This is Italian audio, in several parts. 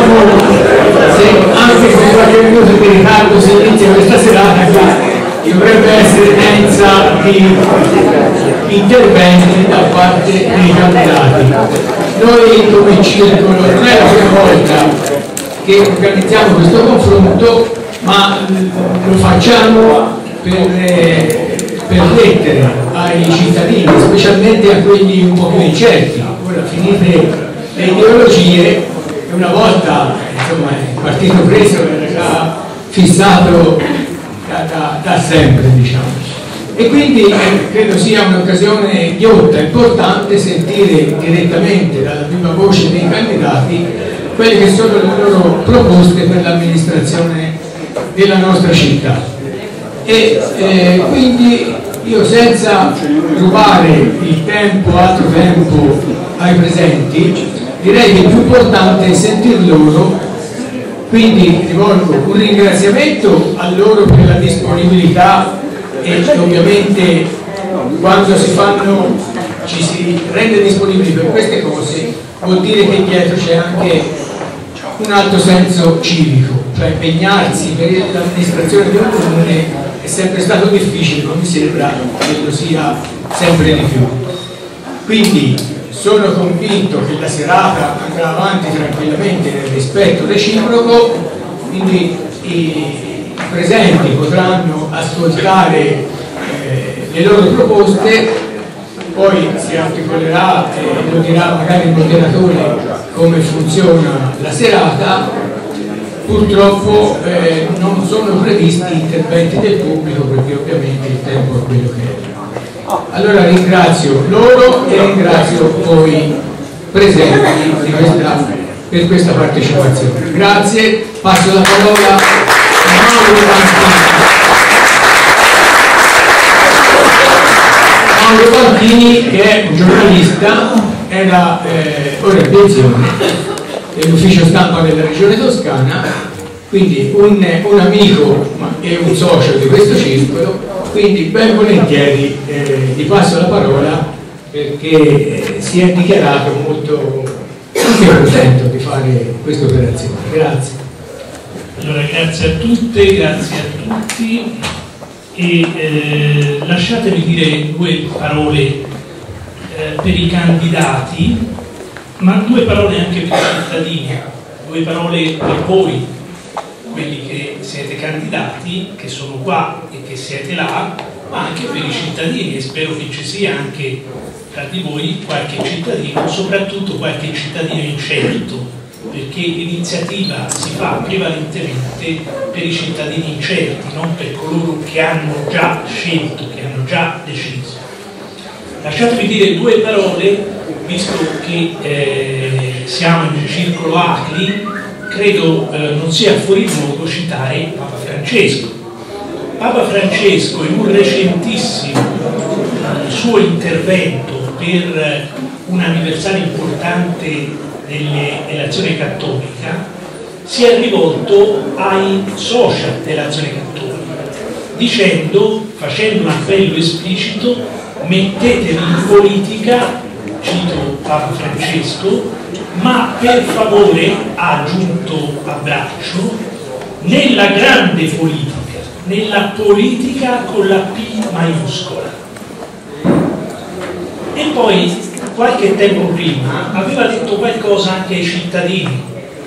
anche con qualche minuto di ritardo si inizia questa serata, dovrebbe essere densa di interventi da parte dei candidati. Noi come circolo non è la prima volta che organizziamo questo confronto, ma lo facciamo per lettere ai cittadini, specialmente a quelli un po' più incerti. Ora, finite le ideologie, e una volta insomma, il partito preso era già fissato da sempre, diciamo. E quindi credo sia un'occasione ghiotta, importante sentire direttamente dalla prima voce dei candidati quelle che sono le loro proposte per l'amministrazione della nostra città. E quindi io, senza rubare il tempo, altro tempo ai presenti, direi che il più importante è sentir loro. Quindi rivolgo un ringraziamento a loro per la disponibilità e ovviamente quando ci si rende disponibili per queste cose vuol dire che dietro c'è anche un alto senso civico, cioè impegnarsi per l'amministrazione di un comune è sempre stato difficile, ma mi sembra che lo sia sempre di più. Quindi sono convinto che la serata andrà avanti tranquillamente nel rispetto reciproco, quindi i presenti potranno ascoltare le loro proposte, poi si articolerà e lo dirà magari il moderatore come funziona la serata. Purtroppo non sono previsti interventi del pubblico perché ovviamente il tempo è quello che è. Allora ringrazio loro e ringrazio voi presenti per questa partecipazione. Grazie, passo la parola a Mauro Pantini, che è un giornalista, era ora in pensione dell'ufficio stampa della regione Toscana, quindi un amico e un socio di questo circolo, quindi ben volentieri gli passo la parola perché si è dichiarato molto contento di fare questa operazione. Grazie. Allora, grazie a tutte, grazie a tutti e lasciatemi dire due parole per i candidati, ma due parole anche per i cittadini, due parole per voi, quelli che siete candidati, che sono qua e che siete là, ma anche per i cittadini, e spero che ci sia anche tra di voi qualche cittadino, soprattutto qualche cittadino incerto, perché l'iniziativa si fa prevalentemente per i cittadini incerti, non per coloro che hanno già scelto, che hanno già deciso. Lasciatemi dire due parole, visto che siamo in circolo ACLI, credo non sia fuori luogo citare Papa Francesco. Papa Francesco, in un recentissimo suo intervento per un anniversario importante dell'Azione Cattolica, si è rivolto ai social dell'Azione Cattolica, dicendo, facendo un appello esplicito: mettetevi in politica, cito Papa Francesco, ma per favore, ha aggiunto a braccio, nella grande politica, nella politica con la P maiuscola. E poi, qualche tempo prima, aveva detto qualcosa anche ai cittadini,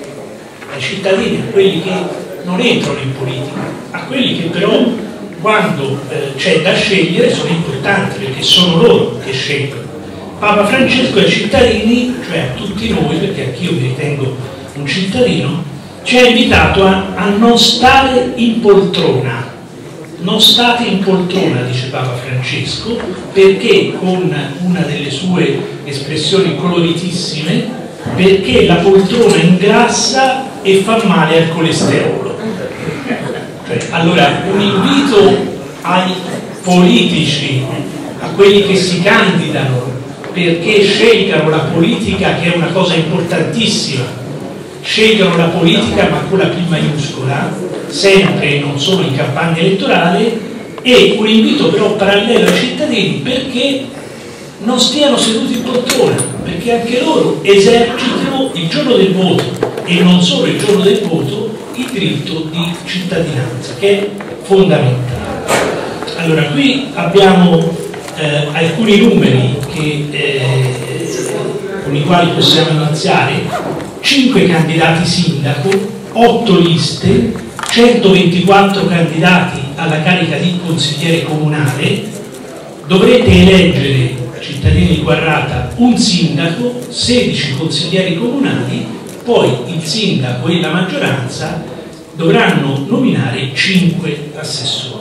a quelli che non entrano in politica, a quelli che però, quando c'è da scegliere, sono importanti, perché sono loro che scelgono. Papa Francesco ai cittadini, cioè a tutti noi, perché anch'io mi ritengo un cittadino, ci ha invitato a non stare in poltrona. Non state in poltrona, dice Papa Francesco, perché, con una delle sue espressioni coloritissime, perché la poltrona ingrassa e fa male al colesterolo. Allora, un invito ai politici, a quelli che si candidano, perché scelgano la politica, che è una cosa importantissima, scelgano la politica ma con la P maiuscola, sempre e non solo in campagna elettorale, e un invito però parallelo ai cittadini perché non stiano seduti in poltrona, perché anche loro esercitino il giorno del voto, e non solo il giorno del voto, il diritto di cittadinanza, che è fondamentale. Allora, qui abbiamo alcuni numeri con i quali possiamo iniziare: 5 candidati sindaco, 8 liste, 124 candidati alla carica di consigliere comunale. Dovrete eleggere, cittadini di Quarrata, un sindaco, 16 consiglieri comunali, poi il sindaco e la maggioranza dovranno nominare 5 assessori.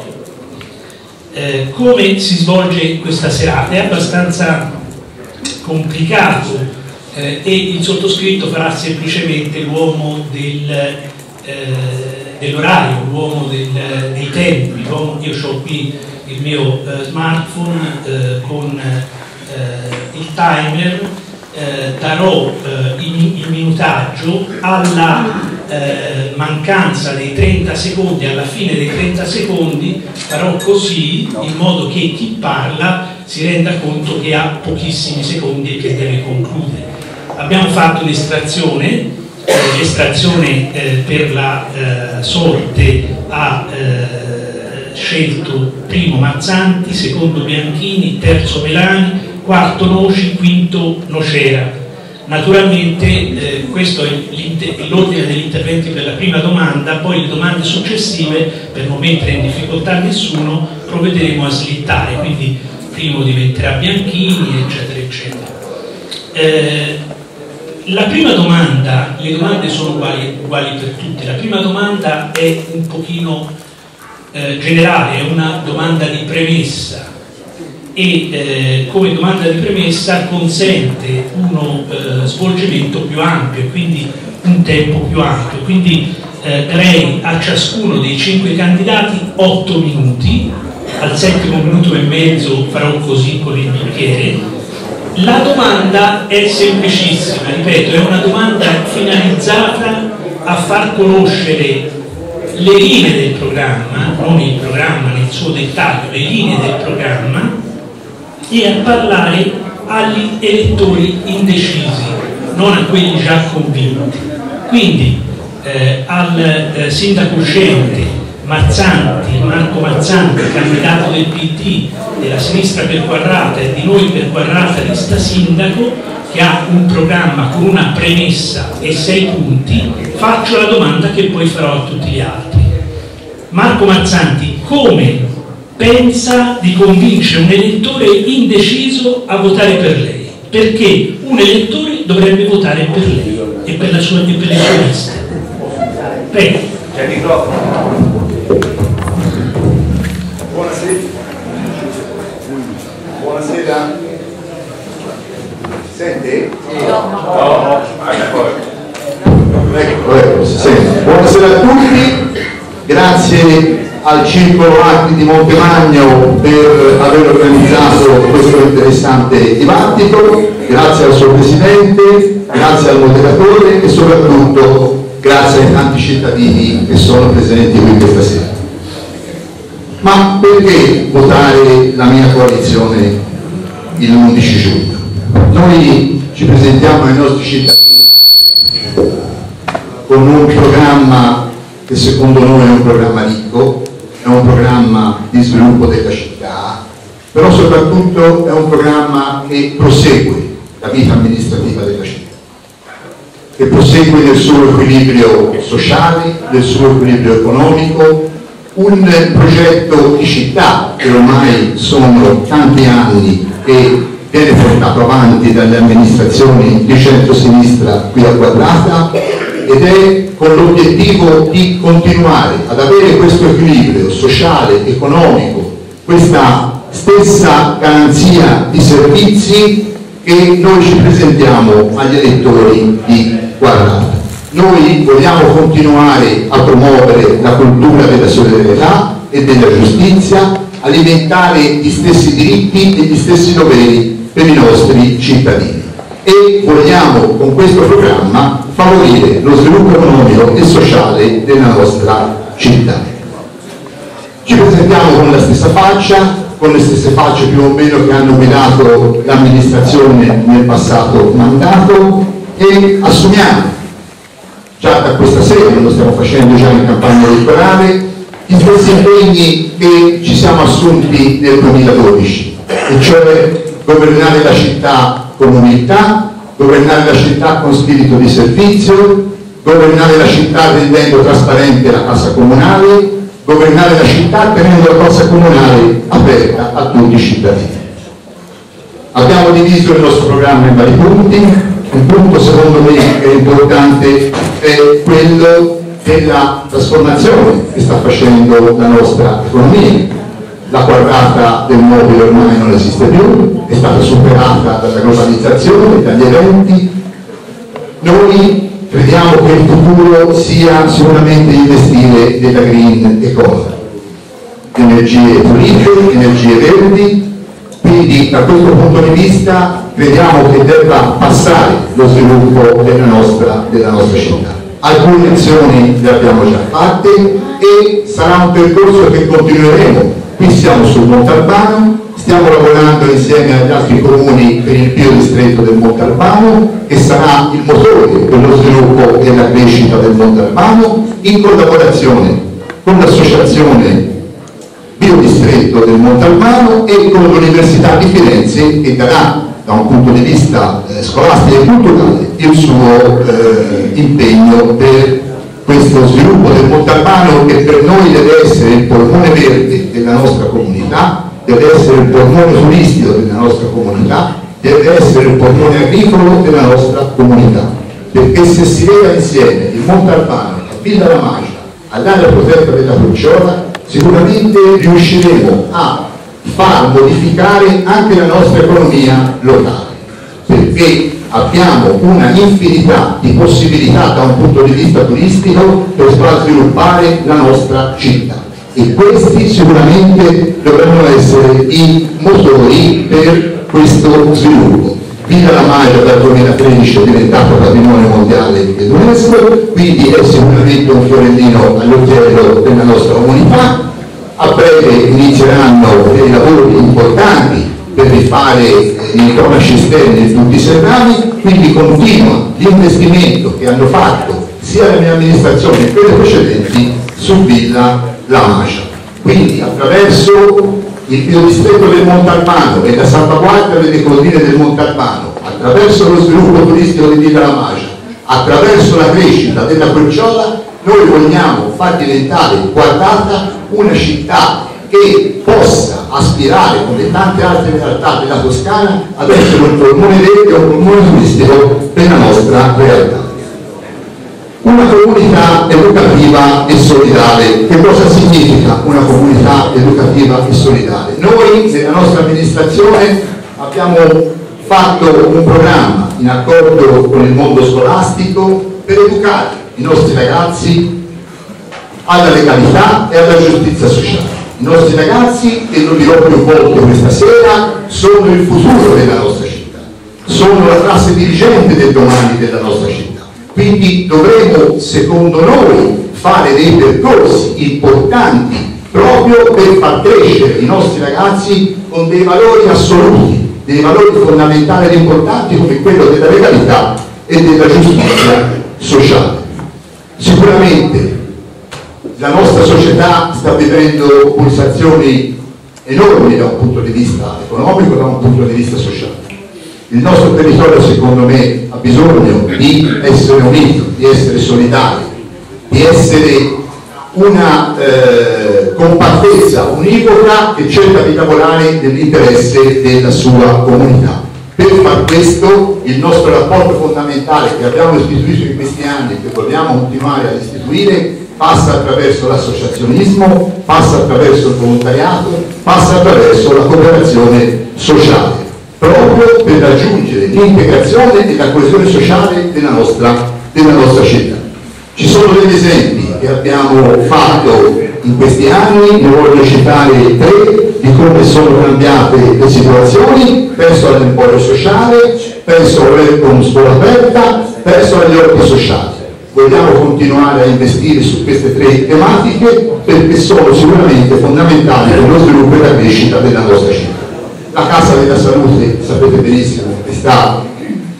Come si svolge questa serata? È abbastanza complicato e il sottoscritto farà semplicemente l'uomo dell'orario, l'uomo dei tempi. Io ho qui il mio smartphone con il timer, darò il minutaggio. Alla mancanza dei 30 secondi, alla fine dei 30 secondi farò così in modo che chi parla si renda conto che ha pochissimi secondi e che deve concludere. Abbiamo fatto l'estrazione per la sorte ha scelto primo Mazzanti, secondo Bianchini, terzo Melani, quarto Noci, quinto Nocera. Naturalmente questo è l'ordine degli interventi per la prima domanda, poi le domande successive, per non mettere in difficoltà nessuno, provvederemo a slittare, quindi primo diventerà Bianchini, eccetera, eccetera. La prima domanda, le domande sono uguali per tutti. La prima domanda è un pochino generale, è una domanda di premessa e come domanda di premessa consente uno svolgimento più ampio, quindi un tempo più ampio. Quindi darei a ciascuno dei 5 candidati 8 minuti, al 7° minuto e mezzo farò così con il bicchiere. La domanda è semplicissima, ripeto, è una domanda finalizzata a far conoscere le linee del programma, non il programma nel suo dettaglio, le linee del programma, e a parlare agli elettori indecisi, non a quelli già convinti. Quindi al sindaco uscente Marco Mazzanti, candidato del PD, della Sinistra per Quarrata e di Noi per Quarrata, lista sindaco, che ha un programma con una premessa e 6 punti, faccio la domanda che poi farò a tutti gli altri. Marco Mazzanti, come pensa di convincere un elettore indeciso a votare per lei? Perché un elettore dovrebbe votare per lei e per le sue liste? Prego. C'è il microfono. Buonasera. Sente? No. Ecco, si sente. Buonasera a tutti, grazie al Circolo Atti di Montemagno per aver organizzato questo interessante dibattito, grazie al suo Presidente, grazie al moderatore e soprattutto grazie ai tanti cittadini che sono presenti qui questa sera. Ma perché votare la mia coalizione il 11 giugno? Noi ci presentiamo ai nostri cittadini con un programma che secondo noi è un programma ricco, è un programma di sviluppo della città, però soprattutto è un programma che prosegue la vita amministrativa della città, che prosegue nel suo equilibrio sociale, nel suo equilibrio economico, un progetto di città che ormai sono tanti anni che viene portato avanti dalle amministrazioni di centro-sinistra qui a Quarrata ed è con l'obiettivo di continuare ad avere questo equilibrio sociale, economico, questa stessa garanzia di servizi che noi ci presentiamo agli elettori di Quarrata. Noi vogliamo continuare a promuovere la cultura della solidarietà e della giustizia, alimentare gli stessi diritti e gli stessi doveri per i nostri cittadini e vogliamo con questo programma favorire lo sviluppo economico e sociale della nostra città. Ci presentiamo con la stessa faccia, con le stesse facce più o meno che hanno guidato l'amministrazione nel passato mandato e assumiamo già da questa sera, lo stiamo facendo già in campagna elettorale, gli stessi impegni che ci siamo assunti nel 2012, e cioè governare la città con umiltà, governare la città con spirito di servizio, governare la città rendendo trasparente la cassa comunale, governare la città tenendo la cassa comunale aperta a tutti i cittadini. Abbiamo diviso il nostro programma in vari punti. Un punto secondo me che è importante è quello della trasformazione che sta facendo la nostra economia. La quadrata del mobile ormai non esiste più, è stata superata dalla globalizzazione, dagli eventi. Noi crediamo che il futuro sia sicuramente investire nella green economy, energie pulite, energie verdi. Quindi da questo punto di vista crediamo che debba passare lo sviluppo della nostra città. Alcune azioni le abbiamo già fatte e sarà un percorso che continueremo. Qui siamo sul Montalbano, stiamo lavorando insieme agli altri comuni per il pio distretto del Montalbano, che sarà il motore per lo sviluppo e la crescita del Montalbano, in collaborazione con l'associazione Biodistretto del Montalbano e con l'Università di Firenze, che darà da un punto di vista scolastico e culturale il suo impegno per questo sviluppo del Montalbano, che per noi deve essere il polmone verde della nostra comunità, deve essere il polmone turistico della nostra comunità, deve essere il polmone agricolo della nostra comunità, perché se si lega insieme il Montalbano, la Villa La Magia, all'area protetta della Prucciola, sicuramente riusciremo a far modificare anche la nostra economia locale, perché abbiamo una infinità di possibilità da un punto di vista turistico per far sviluppare la nostra città, e questi sicuramente dovranno essere i motori per questo sviluppo. Villa La Magia dal 2013 è diventato patrimonio mondiale dell'UNESCO, quindi è sicuramente un fiorellino all'occhiello della nostra comunità. A breve inizieranno dei lavori importanti per rifare i tonaci esterni di tutti i serrani, quindi continua l'investimento che hanno fatto sia le mie amministrazioni che quelle precedenti su Villa La Magia. Quindi attraverso il biodistretto del Montalbano e la salvaguardia delle colline del Montalbano, attraverso lo sviluppo turistico di Villa La Magia, attraverso la crescita della Prucciola, noi vogliamo far diventare Quadrata una città che possa aspirare, come tante altre realtà della Toscana, ad essere un polmone verde o un polmone turistico per la nostra realtà. Una comunità educativa e solidale. Che cosa significa una comunità educativa e solidale? Noi nella nostra amministrazione abbiamo fatto un programma in accordo con il mondo scolastico per educare i nostri ragazzi alla legalità e alla giustizia sociale. I nostri ragazzi, e lo dirò più volte questa sera, sono il futuro della nostra città, sono la classe dirigente del domani della nostra città. Quindi dovremo, secondo noi, fare dei percorsi importanti proprio per far crescere i nostri ragazzi con dei valori assoluti, dei valori fondamentali ed importanti come quello della legalità e della giustizia sociale. Sicuramente la nostra società sta vivendo pulsazioni enormi da un punto di vista economico, da un punto di vista sociale. Il nostro territorio, secondo me, ha bisogno di essere unito, di essere solidari, di essere una compattezza univoca che cerca di lavorare nell'interesse della sua comunità. Per far questo, il nostro rapporto fondamentale che abbiamo istituito in questi anni e che vogliamo continuare ad istituire passa attraverso l'associazionismo, passa attraverso il volontariato, passa attraverso la cooperazione sociale, proprio per raggiungere l'integrazione e la coesione sociale della nostra città. Ci sono degli esempi che abbiamo fatto in questi anni, ne voglio citare 3 di come sono cambiate le situazioni. Penso all'emporio sociale, penso all'Elcom scuola aperta, penso agli orti sociali. Vogliamo continuare a investire su queste 3 tematiche perché sono sicuramente fondamentali per lo sviluppo e la crescita della nostra città. La Casa della Salute, sapete benissimo, che sta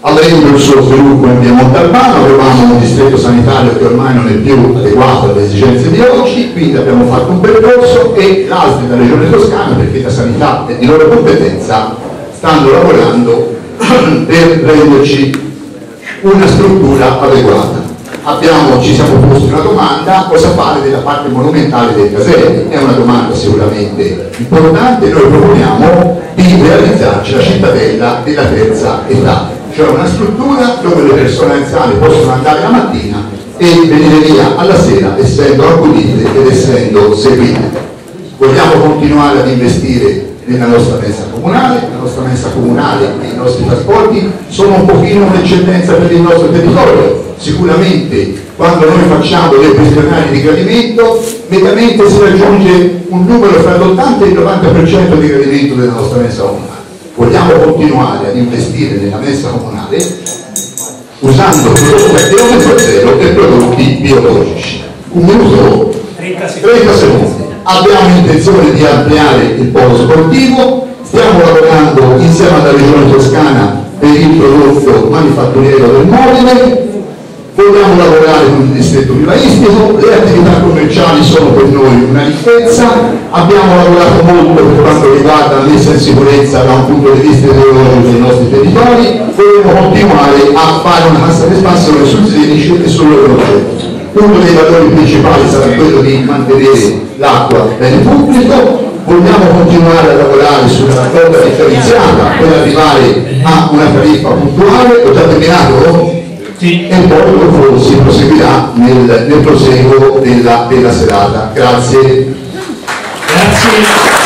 avendo il suo sviluppo in via Montalbano, avevamo un distretto sanitario che ormai non è più adeguato alle esigenze di oggi, quindi abbiamo fatto un percorso e l'ASL della Regione Toscana, perché la sanità è di loro competenza, stanno lavorando per renderci una struttura adeguata. Ci siamo posti una domanda: cosa fare della parte monumentale dei caselli? È una domanda sicuramente importante. Noi proponiamo di realizzarci la cittadella della terza età, cioè una struttura dove le persone anziane possono andare la mattina e venire via alla sera, essendo accudite ed essendo seguite. Vogliamo continuare ad investire nella nostra mensa comunale. La nostra mensa comunale e i nostri trasporti sono un pochino un'eccellenza per il nostro territorio. Sicuramente quando noi facciamo dei questionari di gradimento, mediamente si raggiunge un numero fra l'80 e il 90% di gradimento della nostra mensa comunale. Vogliamo continuare ad investire nella mensa comunale usando prodotti a chilometro zero e prodotti biologici. Un minuto, 30 secondi. Abbiamo intenzione di ampliare il polo sportivo, stiamo lavorando insieme alla Regione Toscana per il prodotto manifatturiero del mobile, vogliamo lavorare con il distretto vivaistico, le attività commerciali sono per noi una ricchezza, abbiamo lavorato molto per quanto riguarda la messa in sicurezza da un punto di vista ideologico dei nostri territori, vogliamo continuare a fare una massa di espansione sul Senici e sull'Europa. Uno dei valori principali sarà quello di mantenere l'acqua bene pubblico, vogliamo continuare a lavorare sulla raccolta differenziata per arrivare a una tariffa puntuale. Ho già terminato? Sì. E poi dopo si proseguirà nel proseguo della serata. Grazie. Grazie.